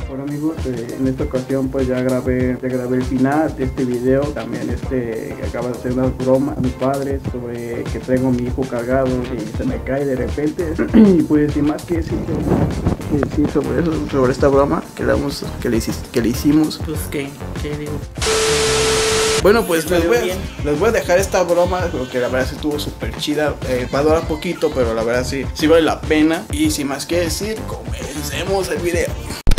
Bueno amigos, en esta ocasión pues ya grabé el final de este video. También acaba de hacer una broma a mis padres sobre que traigo a mi hijo cargado y se me cae de repente. Y pues sin más que decir sobre eso, sobre esta broma que le hicimos. Pues qué digo. Bueno, pues les voy a dejar esta broma porque la verdad sí estuvo súper chida. Va a durar poquito, pero la verdad sí vale la pena. Y sin más que decir, comencemos el video.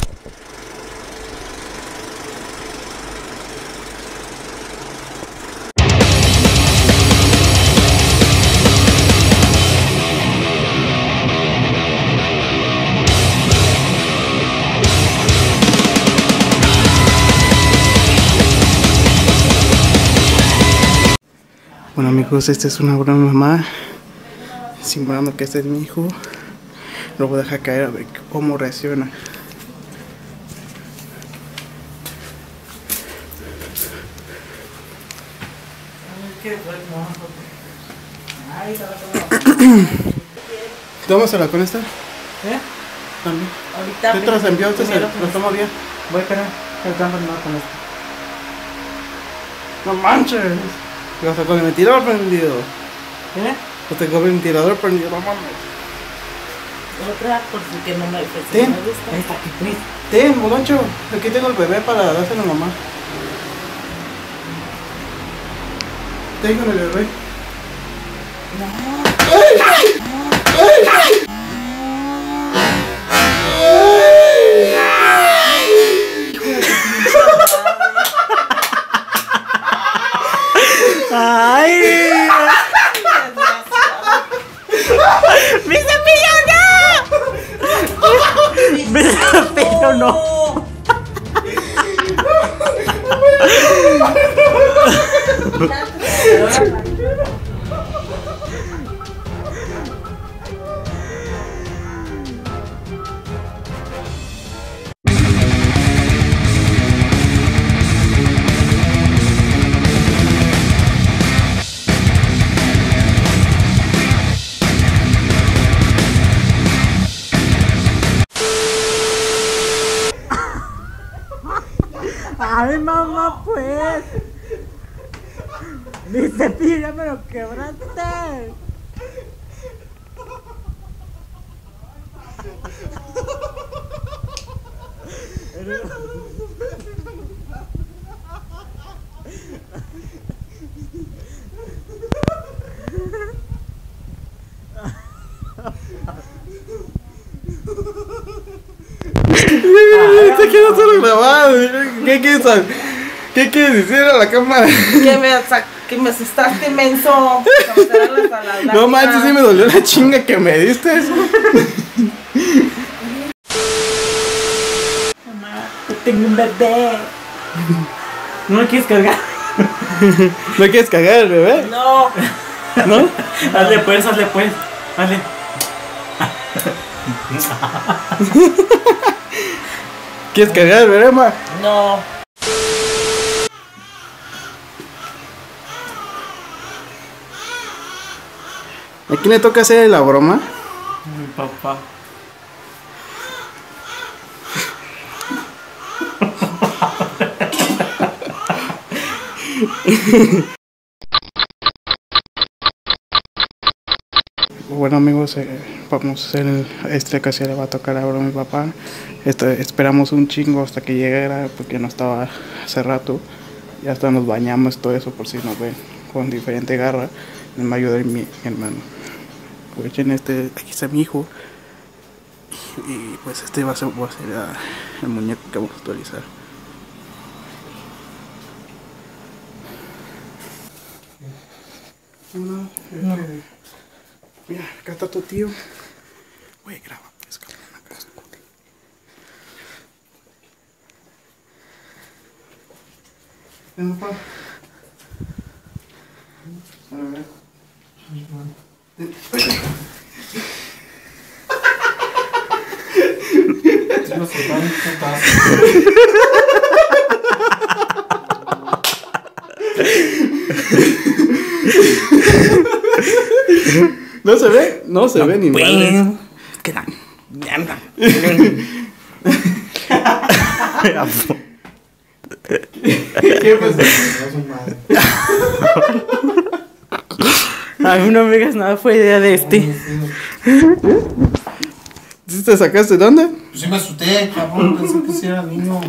Bueno amigos, esta es una broma más, simulando que este es mi hijo. Lo voy a dejar caer a ver cómo reacciona. Tómasela con esta. También. Ahorita. ¿Qué te las envió? ¿Usted se lo toma bien? Voy a esperar. Con esto. No manches. Hasta con el ventilador prendido. Hasta con el ventilador prendido, no mames. Otra, por si que no me gusta. Ten. Esta que triste. Ten, Boloncho. Aquí tengo el bebé para dárselo a mamá. Tengo el bebé. ¡Ay! ¡Mi cepillo no! ¡Mi cepillo no! ¡Ay, mamá, pues! ¡Mi cepillo ya me lo quebraste! Te quiero solo grabado. ¿Qué quieres decir a la cámara? Que me asustaste, menso. No manches, sí me dolió la chinga que me diste. Mamá, yo tengo un bebé. ¿No lo quieres cargar? ¿No quieres cagar el bebé? No. ¿No? Hazle pues. Hazle. ¿Quieres cagar el bebé, ma? No. ¿A quién le toca hacer la broma? Mi papá. Bueno amigos, vamos a hacer esta ocasión le va a tocar ahora a mi papá. Esperamos un chingo hasta que llegara porque no estaba hace rato. Ya hasta nos bañamos, todo eso, por si nos ven con diferente garra. Me ayuda mi hermano. Aprovechen aquí está mi hijo. Y pues va a ser el muñeco que vamos a actualizar. No. Mira, acá está tu tío. Güey, graba, pues, cabrón, acá está tu tío. Ven, papá. A ver. ¿No se ve? No se ve ni mal. Quedan. ¿Qué pasó? A mí no me digas nada, fue idea de este. ¿Sí te sacaste de dónde? Pues sí me asusté, cabrón, pensé que sí era niño.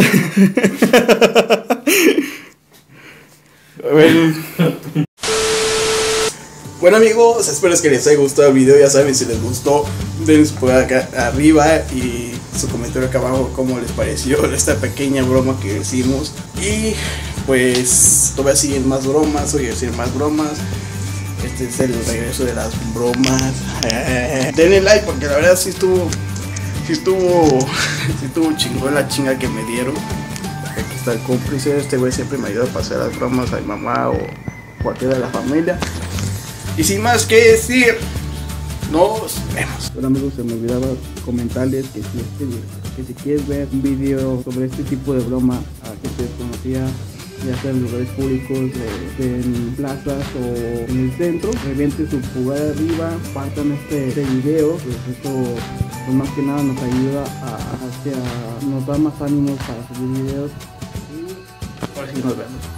Bueno amigos, espero que les haya gustado el video. Ya saben, si les gustó, den su pulgar acá arriba y su comentario acá abajo cómo les pareció esta pequeña broma que hicimos. Y pues todavía siguen más bromas, hoy siguen más bromas. Este es el regreso de las bromas. Denle like porque la verdad sí estuvo chingón la chinga que me dieron. Aquí está el cómplice, este güey siempre me ayuda a pasar las bromas a mi mamá o cualquiera de la familia. Y sin más que decir, nos vemos. Bueno amigos, se me olvidaba comentarles que si quieres ver un video sobre este tipo de broma que se desconocía, ya sea en lugares públicos, en plazas o en el centro, revienten su pulgar arriba, partan este video, pues eso pues más que nada nos ayuda nos da más ánimos para subir videos y ahora sí nos vemos.